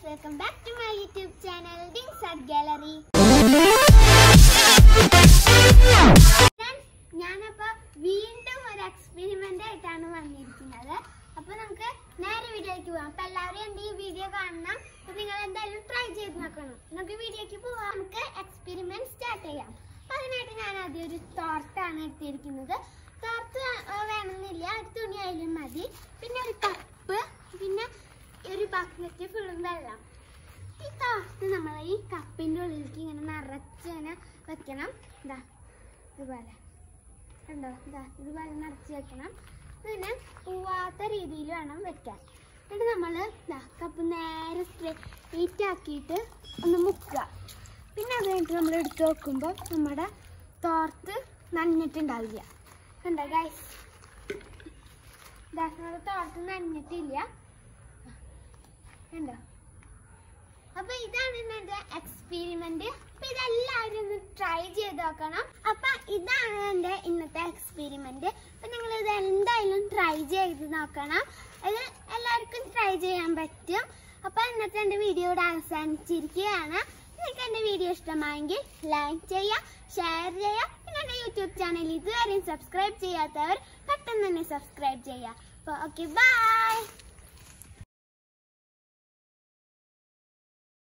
welcome back to my YouTube channel Dings Art Gallery. ഞാനപ്പോൾ വീണ്ടും ഒരു എക്സ്പെരിമെന്റ് ആയിട്ടാണ് വന്നിരിക്കുന്നത്. അപ്പോൾ നമുക്ക് നേരെ വീഡിയോയ്ക്ക് പോകാം. അപ്പോൾ എല്ലാവരും എൻ്റെ ഈ വീഡിയോ കാണണം. അപ്പോൾ നിങ്ങൾ എന്തായാലും ട്രൈ ചെയ്ത് നോക്കണം. നമുക്ക് വീഡിയോയ്ക്ക് പോകാം. നമുക്ക് എക്സ്പെരിമെന്റ് സ്റ്റാർട്ട് ചെയ്യാം. അപ്പോൾ അതിനായിട്ട് ഞാൻ ആദ്യം ഒരു തോർത്താണ് എടുത്തിരിക്കുന്നത്. തോർത്ത് വേണമെന്നില്ല, ഒരു തുണി ആയാലും മതി. പിന്നെ ഒരു കപ്പ്, പിന്നെ ഒരു ബക്കറ്റ് ഫുള്ളും വെള്ളം. ഈ തോർത്ത് നമ്മൾ ഈ കപ്പിൻ്റെ ഉള്ളിലേക്ക് ഇങ്ങനെ നിറച്ച് ഇങ്ങനെ വെക്കണം. ഇതാ ഇതുപോലെ കണ്ടോ, ഇതാ ഇതുപോലെ നിറച്ച് വെക്കണം. പിന്നെ പോവാത്ത രീതിയിൽ വേണം വെക്കാൻ. എന്നിട്ട് നമ്മൾ ഇതാ കപ്പ് നേരെ സ്ട്രെയിറ്റ് ആക്കിയിട്ട് ഒന്ന് മുക്കുക. പിന്നെ അത് കഴിഞ്ഞിട്ട് നമ്മൾ എടുത്ത് വെക്കുമ്പോൾ നമ്മുടെ തോർത്ത് നനഞ്ഞിട്ടുണ്ടാവില്ല. കണ്ടോ ഗൈസ്, ഇതാ നമ്മുടെ തോർത്ത് നനഞ്ഞിട്ടില്ല കണ്ടോ. അപ്പൊ ഇതാണ് എന്റെ എക്സ്പെരിമെന്റ്. അപ്പൊ ഇതെല്ലാവരും ഒന്ന് ട്രൈ ചെയ്ത് നോക്കണം. അപ്പൊ ഇതാണ് എന്റെ ഇന്നത്തെ എക്സ്പെരിമെന്റ്. അപ്പൊ നിങ്ങൾ ഇത് എന്തായാലും ട്രൈ ചെയ്ത് നോക്കണം. ഇത് എല്ലാവർക്കും ട്രൈ ചെയ്യാൻ പറ്റും. അപ്പൊ ഇന്നത്തെ എന്റെ വീഡിയോ ഇവിടെ അവസാനിച്ചിരിക്കുകയാണ്. നിങ്ങൾക്ക് എന്റെ വീഡിയോ ഇഷ്ടമായെങ്കിൽ ലൈക്ക് ചെയ്യുക, ഷെയർ ചെയ്യുക. പിന്നെ എന്റെ യൂട്യൂബ് ചാനൽ ഇതുവരെയും സബ്സ്ക്രൈബ് ചെയ്യാത്തവർ പെട്ടെന്ന് തന്നെ സബ്സ്ക്രൈബ് ചെയ്യുക. അപ്പൊ ഓക്കെ, ബൈ.